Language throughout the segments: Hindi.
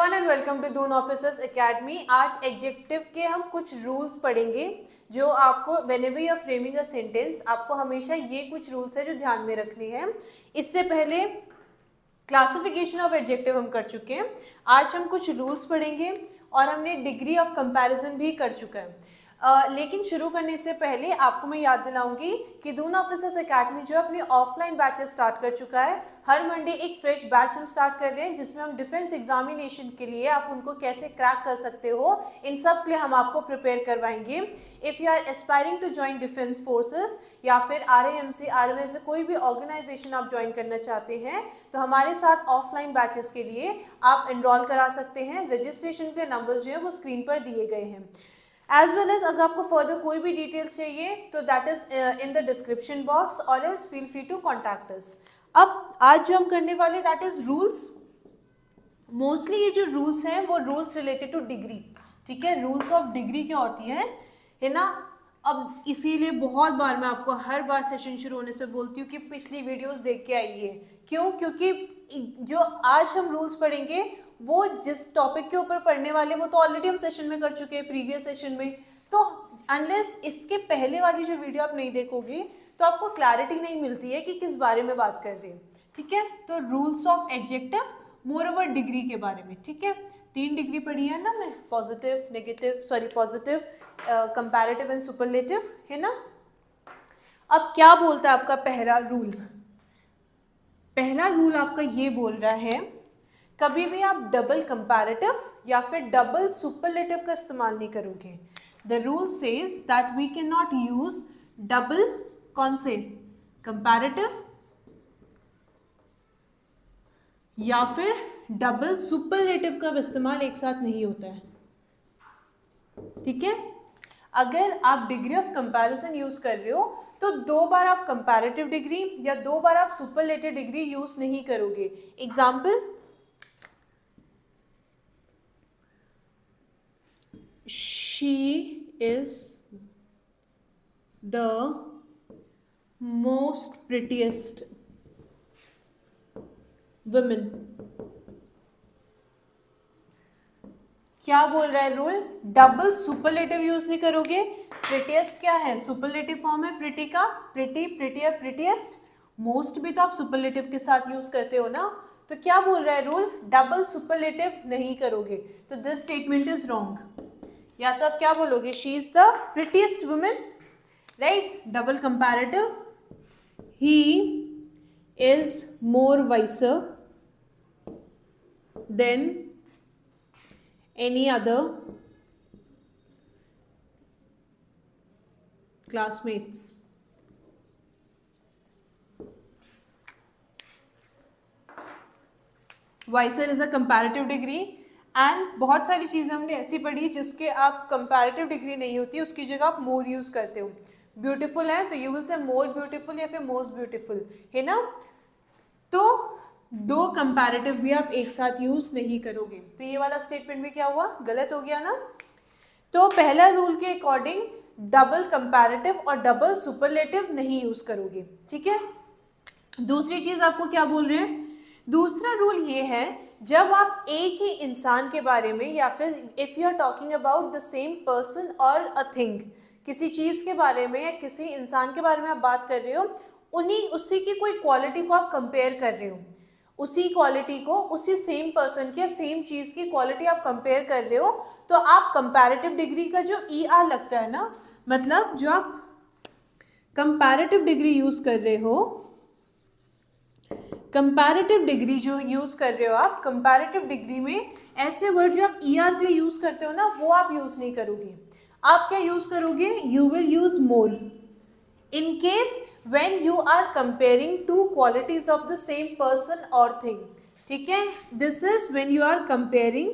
Everyone and welcome to Doon officers academy. आज एडजेक्टिव के हम कुछ रूल्स पढ़ेंगे जो आपको whenever you are framing a sentence आपको हमेशा ये कुछ रूल्स है जो ध्यान में रखने हैं। इससे पहले क्लासिफिकेशन ऑफ एडजेक्टिव हम कर चुके हैं। आज हम कुछ रूल्स पढ़ेंगे और हमने डिग्री ऑफ कंपैरिजन भी कर चुका है। लेकिन शुरू करने से पहले आपको मैं याद दिलाऊंगी कि दून ऑफिसर्स एकेडमी जो अपनी ऑफलाइन बैचेस स्टार्ट कर चुका है। हर मंडे एक फ्रेश बैच हम स्टार्ट कर रहे हैं जिसमें हम डिफेंस एग्जामिनेशन के लिए आप उनको कैसे क्रैक कर सकते हो इन सब के लिए हम आपको प्रिपेयर करवाएंगे। If you are aspiring to join defence forces या फिर RAMC RMS से कोई भी ऑर्गेनाइजेशन आप ज्वाइन करना चाहते हैं तो हमारे साथ ऑफलाइन बैचेस के लिए आप एनरोल करा सकते हैं। रजिस्ट्रेशन के नंबर्स जो हैं वो स्क्रीन पर दिए गए हैं। एज वेल एज अगर आपको फर्दर कोई भी डिटेल्स चाहिए तो that is in the description box और else feel free to contact us. अब आज जो हम करने वाले दैट इज रूल्स। मोस्टली ये जो रूल्स हैं वो रूल्स रिलेटेड टू डिग्री, ठीक है। रूल्स ऑफ डिग्री क्या होती है ना। अब इसीलिए बहुत बार मैं आपको हर बार सेशन शुरू होने से बोलती हूँ कि पिछली वीडियोस देख के आइए। क्यों? क्योंकि जो आज हम रूल्स पढ़ेंगे वो जिस टॉपिक के ऊपर पढ़ने वाले वो तो ऑलरेडी हम सेशन में कर चुके हैं प्रीवियस सेशन में। तो अनलेस इसके पहले वाली जो वीडियो आप नहीं देखोगे तो आपको क्लैरिटी नहीं मिलती है कि किस बारे में बात कर रहे हैं, ठीक है। तो rules of adjective more over degree के बारे में, ठीक है। 3 डिग्री पढ़ी है ना मैं, positive, negative, sorry positive, comparative and superlative, है ना। अब क्या बोलता है आपका पहला रूल? पहला रूल आपका ये बोल रहा है कभी भी आप डबल कंपैरेटिव या फिर डबल सुपरलेटिव का इस्तेमाल नहीं करोगे। The rule says that we can not use double, कौन से, कंपैरेटिव या फिर डबल सुपरलेटिव का इस्तेमाल एक साथ नहीं होता है, ठीक है। अगर आप डिग्री ऑफ कंपैरिजन यूज कर रहे हो तो 2 बार आप कंपैरेटिव डिग्री या 2 बार आप सुपरलेटिव डिग्री यूज नहीं करोगे। Example, she is the most prettiest woman। क्या बोल रहा है रूल? डबल सुपरलेटिव यूज नहीं करोगे। प्रिटीएस्ट क्या है? सुपरलेटिव फॉर्म है प्रिटी का, प्रिटी, प्रिटियर, प्रिटीएस्ट। मोस्ट भी तो आप सुपरलेटिव के साथ यूज करते हो ना। तो क्या बोल रहा है रूल? डबल सुपरलेटिव नहीं करोगे। तो दिस स्टेटमेंट इज रॉन्ग। या तो आप क्या बोलोगे? She is the prettiest women, right. Double comparative, he is more wiser than any other classmates. Wiser is a comparative degree and बहुत सारी चीज़ें हमने ऐसी पढ़ी जिसके आप कंपैरेटिव डिग्री नहीं होती, उसकी जगह आप मोर यूज करते हो। ब्यूटीफुल है तो you will say more beautiful या फिर मोस्ट ब्यूटीफुल, है ना। तो 2 कंपैरेटिव भी आप एक साथ यूज नहीं करोगे। तो ये वाला स्टेटमेंट भी क्या हुआ? गलत हो गया ना। तो पहला रूल के अकॉर्डिंग डबल कंपैरेटिव और डबल सुपरलेटिव नहीं यूज करोगे, ठीक है। दूसरी चीज आपको क्या बोल रहे हैं? दूसरा रूल ये है जब आप एक ही इंसान के बारे में या फिर if you are talking about the same person और अ थिंग, किसी चीज के बारे में या किसी इंसान के बारे में आप बात कर रहे हो, उसी की कोई क्वालिटी को आप कंपेयर कर रहे हो, उसी क्वालिटी को उसी सेम पर्सन की या सेम चीज की क्वालिटी आप कंपेयर कर रहे हो, तो आप कंपैरेटिव डिग्री का जो ER लगता है ना, मतलब जो आप कंपैरेटिव डिग्री यूज कर रहे हो, कंपैरेटिव डिग्री जो यूज कर रहे हो आप, कंपैरेटिव डिग्री में ऐसे वर्ड जो आप ER के लिए यूज करते हो ना वो आप यूज नहीं करोगे। आप क्या यूज करोगे? You will use more in case when you are comparing 2 qualities of the same person और थिंग, ठीक है। This is when you are comparing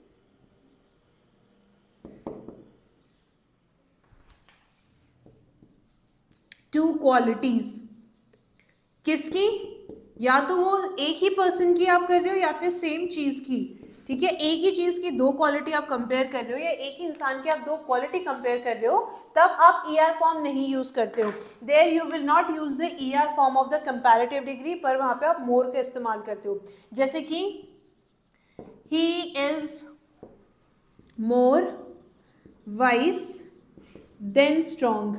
2 qualities. किसकी? या तो वो एक ही पर्सन की आप कर रहे हो या फिर सेम चीज की, ठीक है। एक ही चीज की 2 क्वालिटी आप कंपेयर कर रहे हो या एक ही इंसान की आप 2 क्वालिटी कंपेयर कर रहे हो, तब आप ER फॉर्म नहीं यूज करते हो। There you will not use the ER form of the comparative degree, पर वहां पे आप मोर का इस्तेमाल करते हो। जैसे कि he is more wise than strong.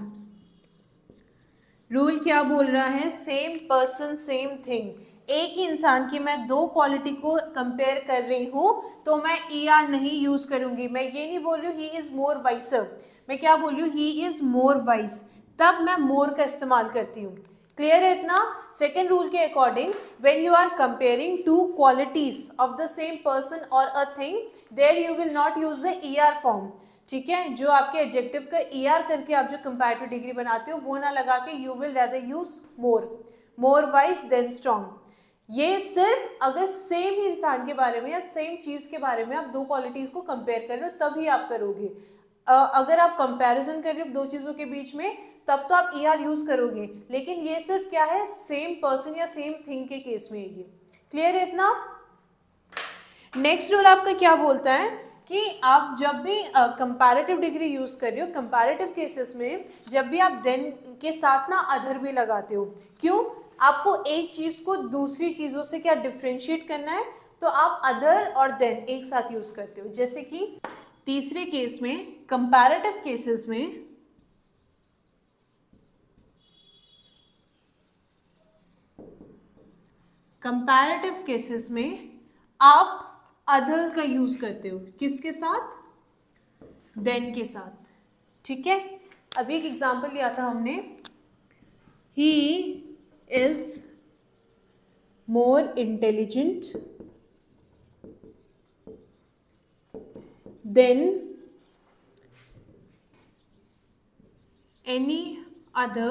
Rule क्या बोल रहा है? Same person same thing. एक ही इंसान की मैं दो क्वालिटी को कंपेयर कर रही हूं तो मैं ER नहीं यूज करूंगी। मैं ये नहीं बोल रही हूँ ही इज मोर वाइसर, मैं क्या बोल रही हूँ? ही इज मोर वाइस, तब मैं मोर का इस्तेमाल करती हूँ। क्लियर है इतना? सेकेंड रूल के according when you are comparing two qualities of the same person और a thing, there you will not use the ER form. ठीक है, जो आपके एडजेक्टिव का ER करके आप जो कंपैरेटिव डिग्री बनाते हो वो ना लगा के you will rather use more, more wise than strong. ये सिर्फ अगर सेम ही इंसान के बारे में या सेम चीज के बारे में आप दो क्वालिटीज को कंपेयर कर रहे हो तभी आप करोगे। अगर आप कंपैरिजन कर रहे हो दो चीजों के बीच में तब तो आप ER यूज करोगे, लेकिन ये सिर्फ क्या है? सेम पर्सन या सेम थिंग के केस में ये। क्लियर है इतना? नेक्स्ट रूल आपका क्या बोलता है कि आप जब भी कंपैरेटिव डिग्री यूज कर रहे हो, कंपैरेटिव केसेस में जब भी आप देन के साथ ना अदर भी लगाते हो। क्यों? आपको एक चीज को दूसरी चीजों से क्या डिफ्रेंशिएट करना है, तो आप अदर और देन एक साथ यूज करते हो। जैसे कि तीसरे केस में, कंपैरेटिव केसेस में आप अदर का यूज करते हो। किसके साथ? देन के साथ। ठीक है, अभी एक एग्जांपल लिया था हमने, he is more intelligent than any other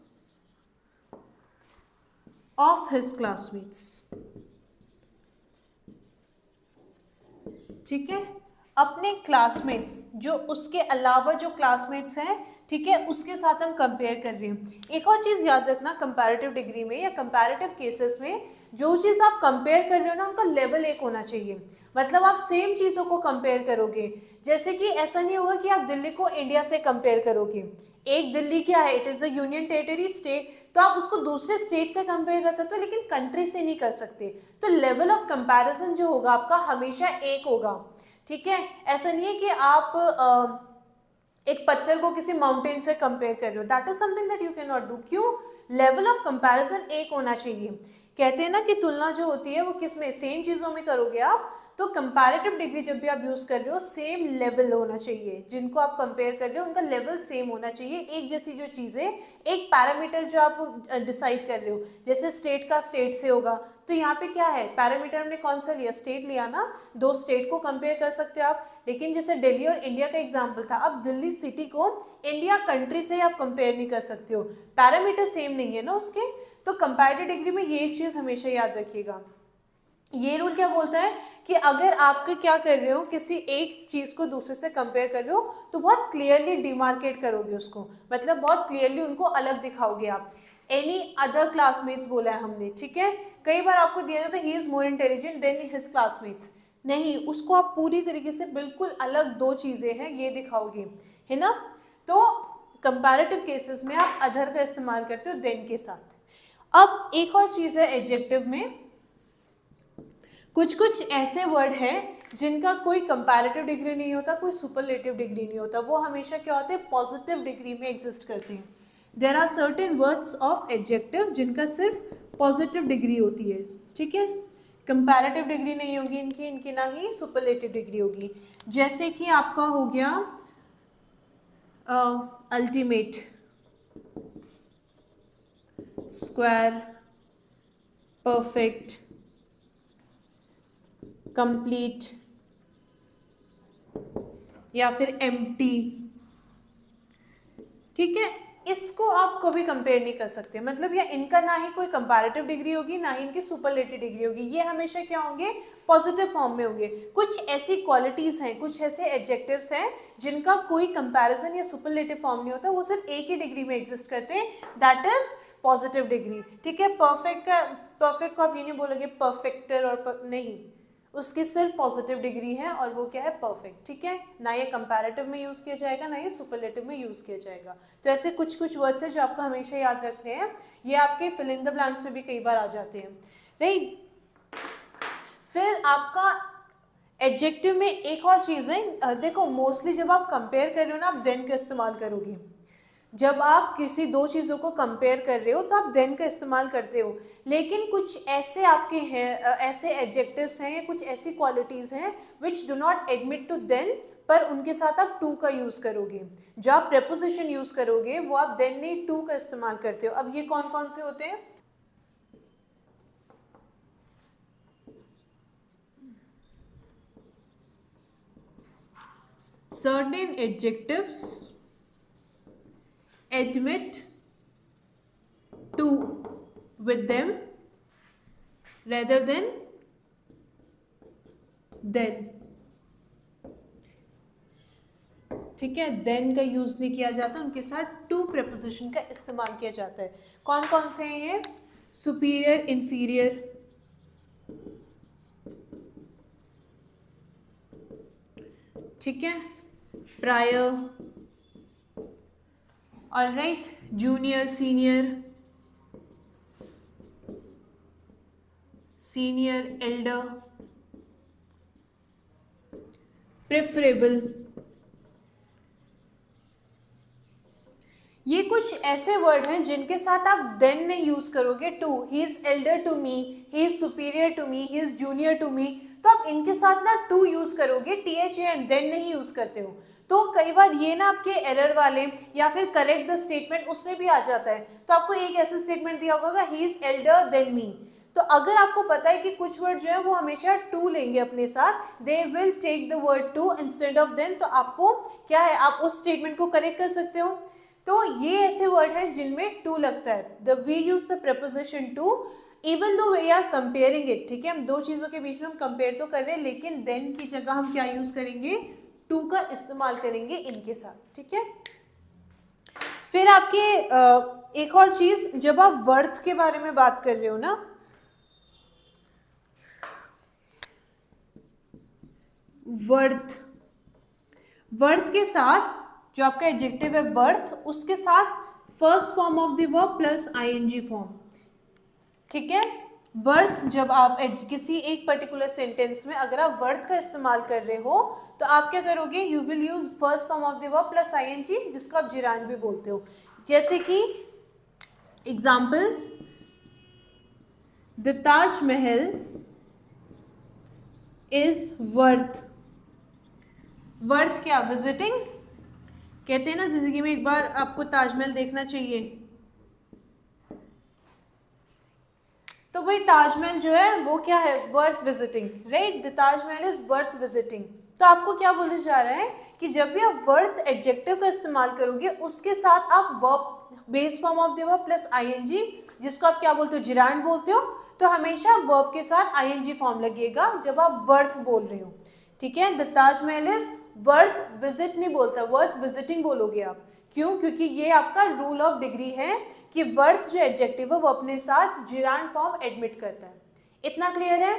of his classmates. ठीक है, अपने क्लासमेट्स जो उसके अलावा जो क्लासमेट्स हैं, ठीक है, उसके साथ हम कंपेयर कर रहे हैं। एक और चीज याद रखना, कंपैरेटिव डिग्री में या कंपैरेटिव केसेस में जो चीज आप कंपेयर कर रहे हो ना उनका लेवल एक होना चाहिए। मतलब आप सेम चीजों को कंपेयर करोगे। जैसे कि ऐसा नहीं होगा कि आप दिल्ली को इंडिया से कंपेयर करोगे। एक दिल्ली क्या है? It is a union territory state, तो आप उसको दूसरे स्टेट से कंपेयर कर सकते हो लेकिन कंट्री से नहीं कर सकते। तो लेवल ऑफ कंपैरिजन जो होगा आपका हमेशा एक होगा। ठीक है, ऐसा नहीं है कि आप एक पत्थर को किसी माउंटेन से कंपेयर कर रहे हो, that is something that you can not do. क्यों? लेवल ऑफ कंपैरिजन एक होना चाहिए। कहते हैं ना कि तुलना जो होती है वो किस में? सेम चीजों में करोगे आप। तो कंपैरेटिव डिग्री जब भी आप यूज कर रहे हो सेम लेवल होना चाहिए। जिनको आप कंपेयर कर रहे हो उनका लेवल सेम होना चाहिए। एक जैसी जो चीजें, एक पैरामीटर जो आप डिसाइड कर रहे हो, जैसे स्टेट का स्टेट से होगा, तो यहाँ पे क्या है? पैरामीटर हमने कौन सा लिया? स्टेट लिया ना। दो स्टेट को कंपेयर कर सकते हो आप, लेकिन जैसे दिल्ली और इंडिया का एग्जांपल था, अब दिल्ली सिटी को इंडिया कंट्री से आप कंपेयर नहीं कर सकते हो, पैरामीटर सेम नहीं है ना उसके। तो कंपैरेटिव डिग्री में ये एक चीज हमेशा याद रखिएगा। ये रूल क्या बोलता है कि अगर आपके क्या कर रहे हो, किसी एक चीज को दूसरे से कंपेयर कर रहे हो तो बहुत क्लियरली डिमार्केट करोगे उसको, मतलब बहुत क्लियरली उनको अलग दिखाओगे आप। एनी अदर क्लासमेट्स बोला है हमने, ठीक है। कई बार आपको दिया जाता है he is more intelligent than his classmates, नहीं, उसको आप पूरी तरीके से बिल्कुल अलग दो चीजें हैं ये दिखाओगे, है ना। तो कंपैरेटिव केसेस में आप अदर का इस्तेमाल करते हो देन के साथ। अब एक और चीज है एडजेक्टिव में, कुछ कुछ ऐसे वर्ड हैं जिनका कोई कंपैरेटिव डिग्री नहीं होता, कोई सुपरलेटिव डिग्री नहीं होता, वो हमेशा क्या होते हैं? पॉजिटिव डिग्री में एग्जिस्ट करते हैं। There are certain words of adjective जिनका सिर्फ पॉजिटिव डिग्री होती है, ठीक है। कंपैरेटिव डिग्री नहीं होगी इनकी, इनकी ना ही सुपरलेटिव डिग्री होगी। जैसे कि आपका हो गया अल्टीमेट, स्क्वायर, परफेक्ट, कंप्लीट या फिर एम्प्टी, ठीक है। इसको आप कभी कंपेयर नहीं कर सकते, मतलब या इनका ना ही कोई कंपैरेटिव डिग्री होगी ना ही इनकी सुपरलेटिव डिग्री होगी, ये हमेशा क्या होंगे? पॉजिटिव फॉर्म में होंगे। कुछ ऐसी क्वालिटीज हैं, कुछ ऐसे एडजेक्टिव्स हैं जिनका कोई कंपैरिजन या सुपरलेटिव फॉर्म नहीं होता, वो सिर्फ एक ही डिग्री में एग्जिस्ट करते हैं, दैट इज पॉजिटिव डिग्री, ठीक है। परफेक्ट को आप ये नहीं बोलोगे परफेक्टर और नहीं, उसकी सिर्फ पॉजिटिव डिग्री है और वो क्या है? परफेक्ट, ठीक है। ना ये कंपैरेटिव में यूज किया जाएगा ना ये सुपरलेटिव में यूज किया जाएगा। तो ऐसे कुछ कुछ वर्ड्स हैं जो आपको हमेशा याद रखने हैं, ये आपके फिल इन द ब्लैंक्स में भी कई बार आ जाते हैं, राइट। फिर आपका एडजेक्टिव में एक और चीज़ है, देखो मोस्टली जब आप कंपेयर कर रहे हो ना, आप देन का इस्तेमाल करोगे। जब आप किसी दो चीज़ों को कंपेयर कर रहे हो तो आप देन का इस्तेमाल करते हो, लेकिन कुछ ऐसे आपके हैं, ऐसे एडजेक्टिव्स हैं या कुछ ऐसी क्वालिटीज़ हैं which do not admit to than, पर उनके साथ आप टू का यूज़ करोगे। जो आप प्रेपोजिशन यूज़ करोगे वो आप देन नहीं टू का इस्तेमाल करते हो। अब ये कौन कौन से होते हैं? Certain adjectives admit to with them rather than then। ठीक है, then का यूज नहीं किया जाता, उनके साथ टू प्रेपोजिशन का इस्तेमाल किया जाता है। कौन कौन से हैं ये? सुपीरियर, इंफीरियर, ठीक है, prior, alright, junior, senior, senior, elder, preferable. ये कुछ ऐसे वर्ड हैं जिनके साथ आप देन नहीं यूज करोगे to. He is elder to me, he is superior to me, he is junior to me, तो आप इनके साथ ना टू यूज करोगे, THAN, देन नहीं यूज करते हो। तो कई बार ये ना आपके एरर वाले या फिर करेक्ट द स्टेटमेंट उसमें भी आ जाता है। तो आपको एक ऐसा स्टेटमेंट दिया होगा he is elder than me, तो अगर आपको पता है कि कुछ वर्ड जो है वो हमेशा टू लेंगे अपने साथ, they will take the word to instead of than, तो आपको क्या है, आप उस स्टेटमेंट को करेक्ट कर सकते हो। तो ये ऐसे वर्ड हैं जिनमें टू लगता है। The we use the preposition to even though we are comparing it. ठीक है, हम दो चीजों के बीच में हम कंपेयर तो कर रहे हैं, लेकिन देन की जगह हम क्या यूज करेंगे, टू का इस्तेमाल करेंगे इनके साथ। ठीक है, फिर आपके एक और चीज, जब आप वर्थ के बारे में बात कर रहे हो ना, वर्थ, वर्थ के साथ जो आपका एडजेक्टिव है वर्थ, उसके साथ first form of the verb plus ING form. ठीक है, वर्थ जब आप किसी एक पर्टिकुलर सेंटेंस में अगर आप वर्थ का इस्तेमाल कर रहे हो तो आप क्या करोगे, you will use first form of the verb plus ING, जिसको आप जिरान भी बोलते हो। जैसे कि example, the Taj Mahal is worth, worth क्या, विजिटिंग। कहते हैं ना जिंदगी में एक बार आपको ताजमहल देखना चाहिए, तो भाई ताजमहल जो है वो क्या है, worth visiting, right, the Taj Mahal is worth visiting. तो आपको क्या बोलने जा रहा है कि जब भी आप वर्थ एडजेक्टिव का इस्तेमाल करोगे उसके साथ आप verb base form of the verb plus ING, जिसको आप क्या बोलते हो, जिरांड बोलते हो, तो हमेशा वर्ब के साथ आईएनजी फॉर्म लगेगा जब आप वर्थ बोल रहे हो। ठीक है, the Taj Mahal is worth visit नहीं बोलता, वर्थ विजिटिंग बोलोगे आप। क्यों? क्योंकि ये आपका रूल ऑफ डिग्री है कि वर्थ जो एडजेक्टिव है वो अपने साथ जिरांड फॉर्म एडमिट करता है। इतना क्लियर है?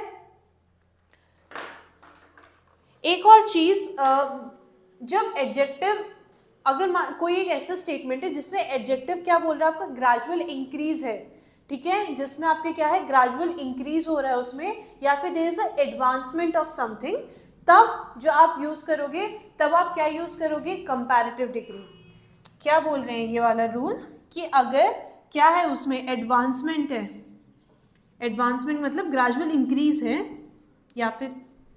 एक और चीज, जब एडजेक्टिव, अगर कोई एक ऐसा स्टेटमेंट है जिसमें एडजेक्टिव क्या बोल रहा है आपका, ग्रेजुअल इंक्रीज है, ठीक है, जिसमें आपके क्या है, ग्रेजुअल इंक्रीज हो रहा है उसमें, या फिर there is a advancement of something, तब जो आप यूज करोगे, तब आप क्या यूज करोगे, कंपैरेटिव डिग्री। क्या बोल रहे हैं ये वाला रूल, कि अगर क्या है उसमें एडवांसमेंट है, एडवांसमेंट मतलब ग्रेजुअल इंक्रीज है, या फिर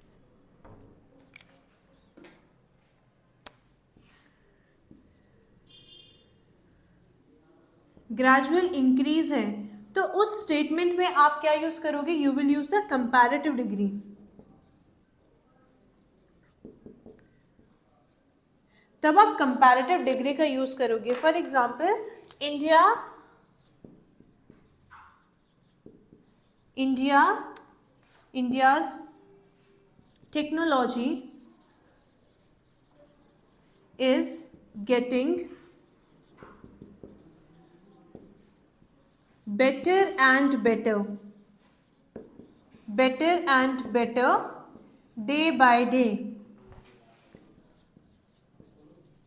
ग्रेजुअल इंक्रीज है, तो उस स्टेटमेंट में आप क्या यूज करोगे, you will use the comparative degree. तब आप कंपैरेटिव डिग्री का यूज करोगे। For example, India's technology is getting better and better day by day.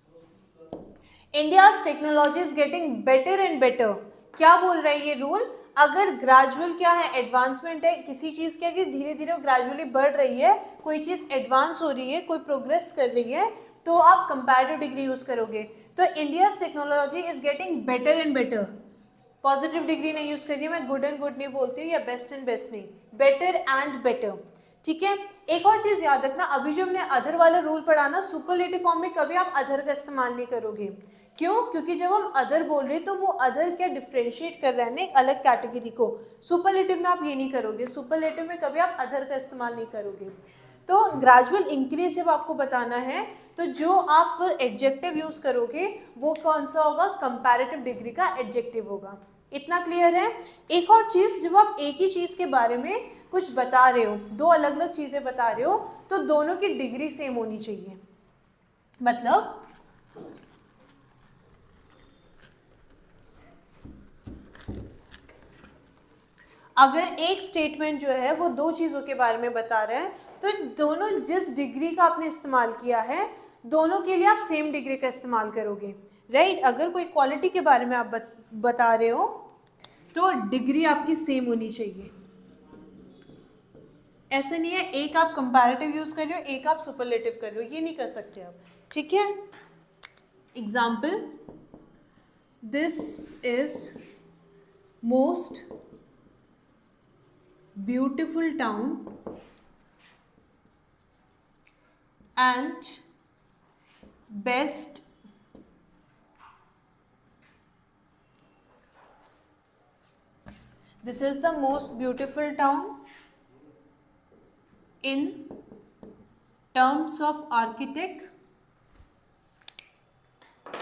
India's technology is getting better and better. क्या बोल रहा है ये रूल, अगर ग्रेजुअल क्या है, एडवांसमेंट है किसी चीज़ की, अगर धीरे धीरे ग्रेजुअली बढ़ रही है, कोई चीज़ एडवांस हो रही है, कोई प्रोग्रेस कर रही है, तो आप कंपैरेटिव डिग्री यूज़ करोगे। तो India's technology is getting better and better. Positive degree नहीं यूज़ करनी है मैं, गुड एंड गुड नहीं बोलती हूँ या बेस्ट एंड बेस्ट नहीं, बेटर एंड बेटर। ठीक है, एक और चीज़ याद रखना, अभी जो हमने अदर वाला रूल पढ़ा ना, सुपरलेटिव फॉर्म में कभी आप अदर का इस्तेमाल नहीं करोगे। क्यों? क्योंकि जब हम अदर बोल रहे हैं तो वो अदर क्या डिफ्रेंशिएट कर रहे हैं एक अलग कैटेगरी को। सुपरलेटिव में आप ये नहीं करोगे, सुपरलेटिव में कभी आप अदर का इस्तेमाल नहीं करोगे। तो ग्रेजुअल इंक्रीज जब आपको बताना है तो जो आप एडजेक्टिव यूज करोगे वो कौन सा होगा, कंपैरेटिव डिग्री का एडजेक्टिव होगा। इतना क्लियर है? एक और चीज, जब आप एक ही चीज के बारे में कुछ बता रहे हो, दो अलग अलग चीजें बता रहे हो, तो दोनों की डिग्री सेम होनी चाहिए। मतलब अगर एक स्टेटमेंट जो है वो दो चीज़ों के बारे में बता रहे हैं, तो दोनों जिस डिग्री का आपने इस्तेमाल किया है, दोनों के लिए आप सेम डिग्री का इस्तेमाल करोगे, राइट। अगर कोई क्वालिटी के बारे में आप बता रहे हो तो डिग्री आपकी सेम होनी चाहिए। ऐसे नहीं है एक आप कंपैरेटिव यूज कर रहे हो, एक आप सुपरलेटिव कर रहे हो, ये नहीं कर सकते आप। ठीक है, example, this is most beautiful town and best this is the most beautiful town in terms of architect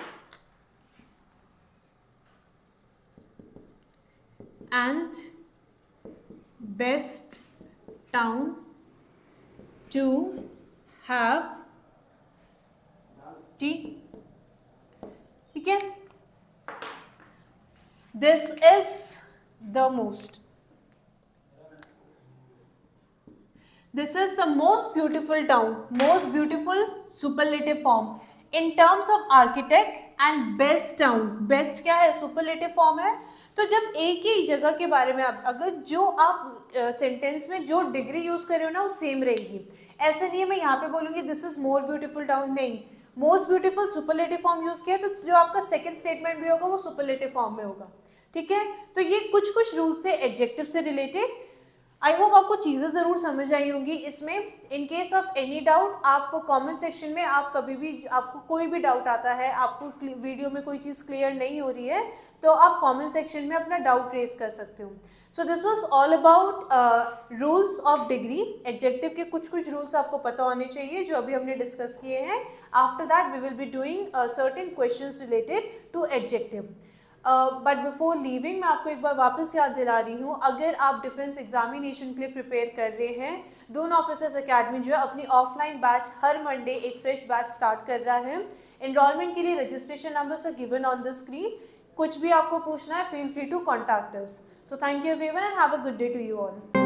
and best town to have tea। ठीक है, this is the most, this is the most beautiful town, most beautiful superlative form in terms of architect and best town, best क्या है, superlative form है। तो जब एक ही जगह के बारे में आप, अगर जो आप सेंटेंस में जो डिग्री यूज कर रहे हो ना वो सेम रहेगी। ऐसे नहीं है मैं यहाँ पे बोलूँगी this is more beautiful town, नहीं, most beautiful superlative form use किया, तो जो आपका सेकंड स्टेटमेंट भी होगा वो सुपरलेटिव फॉर्म में होगा। ठीक है, तो ये कुछ कुछ रूल्स थे एडजेक्टिव से रिलेटेड। आई होप आपको चीज़ें ज़रूर समझ आई होंगी इसमें। In case of any doubt आप कमेंट सेक्शन में, आप कभी भी, आपको कोई भी डाउट आता है, आपको वीडियो में कोई चीज़ क्लियर नहीं हो रही है, तो आप कमेंट सेक्शन में अपना डाउट रेज कर सकते हो। So this was all about rules of degree. Adjective के कुछ कुछ रूल्स आपको पता होने चाहिए जो अभी हमने डिस्कस किए हैं। After that we will be doing certain questions related to adjective. But before leaving मैं आपको एक बार वापस याद दिला रही हूँ, अगर आप डिफेंस एग्जामिनेशन के लिए प्रिपेयर कर रहे हैं, दून ऑफिसर्स एकेडमी जो है अपनी ऑफलाइन बैच हर मंडे एक फ्रेश बैच स्टार्ट कर रहा है। एनरोलमेंट के लिए registration numbers are given on the screen. कुछ भी आपको पूछना है, feel free to contact us. So thank you everyone and have a good day to you all.